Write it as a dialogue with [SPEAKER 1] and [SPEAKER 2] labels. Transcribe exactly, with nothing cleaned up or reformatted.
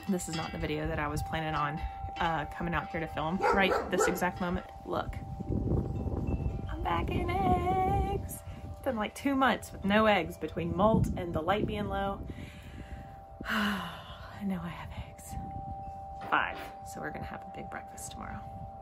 [SPEAKER 1] This is not the video that I was planning on uh, coming out here to film right this exact moment. Look, I'm back in eggs. It's been like two months with no eggs between molt and the light being low. I know I have eggs. Five, so we're gonna have a big breakfast tomorrow.